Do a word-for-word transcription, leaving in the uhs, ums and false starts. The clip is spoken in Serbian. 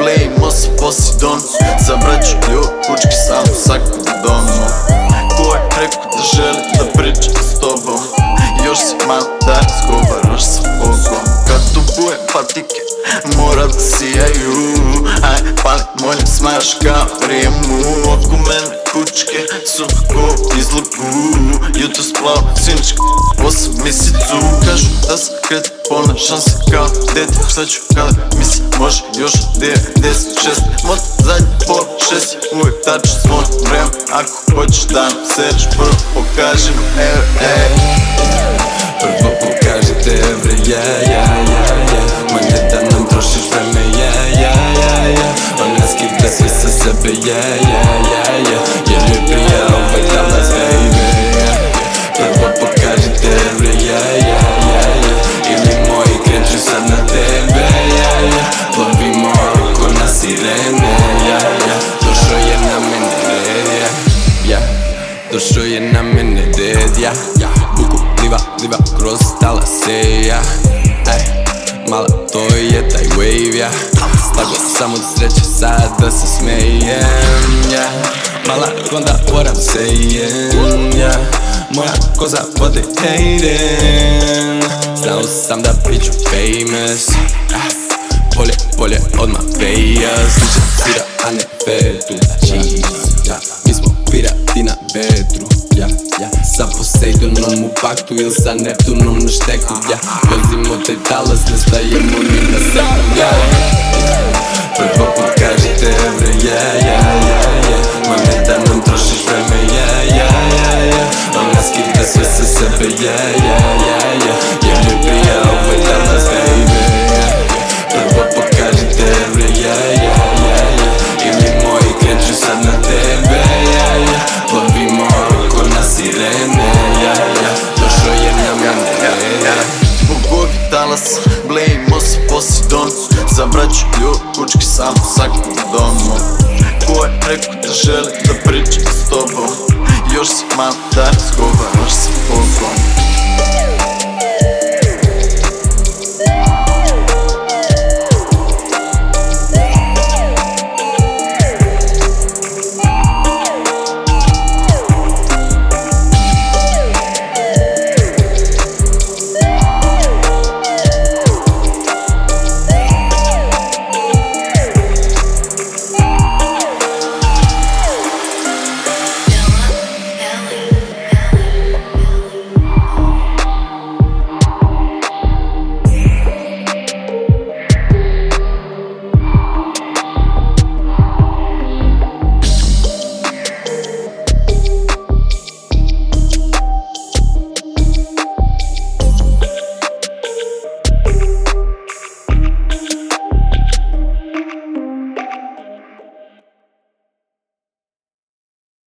blejimo se Posidon. Za braću ljubučki sam u svakom domu. Ko je rekao da želi da priča s tobom? Još si malo da razgovaraš sa Bogom. Kad tupujem patike mora da sijaju. Aj, pali molje smaš kao rijemu. Oko mene kučke su ko izluku. Jutro splavo sinička osam mjesecu. Kažu da sam kad ponašam se kao dete. Sad ću kada mi se može još devedeset šest. Mod zadnji pol šest uvijek tačno s mojim vremem. Ako hoćeš da nam sereš prvo pokaži mi evre, ej. Prvo pokažite evre, yeah, yeah, yeah, yeah. Manje da nam trošiš vreme, yeah, yeah, yeah, yeah. Ona skida sve sa sebe, yeah, yeah, yeah, yeah. Jer joj prija ovaj talas, baby, yeah. Prvo pokažite evre, yeah, yeah, yeah, yeah. Ili moji kreću sad na tebe, yeah, yeah. Plovimo oko na sirene, yeah, yeah. Došao je na mene red, yeah, yeah. Došao je na mene red, yeah, yeah. Buku liva, liva kroz talase, ja. Ej, mala to je taj wave, ja. Stakla samo da sreće sad da se smejem, ja. Mala onda moram sejem, ja. Moja koza vode hejden. Znao sam da biću famous, polje, polje odmah veja. Sličan svira, a ne vetu, ja. Mi smo pirati na vetru, ja, ja. Sa Poseidonom u paktu ili sa Neptunom na šteku, ja. Vozimo taj talas, ne stajemo ni na seku, ja. Prvo pokažite evre, yeah, yeah, yeah, yeah. Manje da nam trošiš vreme, yeah, yeah, yeah, yeah. Ona skida sve sa sebe, yeah, yeah, yeah, yeah. Jer joj prija ovaj talas, baby, yeah. Prvo pokažite evre, yeah, yeah, yeah, yeah. Ili moji kreću sad na tebe, yeah, yeah. Plovimo oko na sirene, yeah, yeah. Došao je na mene, yeah, yeah. Bogovi talas, blejimo se Posidon. Za braću ljubučki sam u svakom domu. Ko je rekao da želi da priča s tobom? Još si malo da razgovaraš sa Bogom.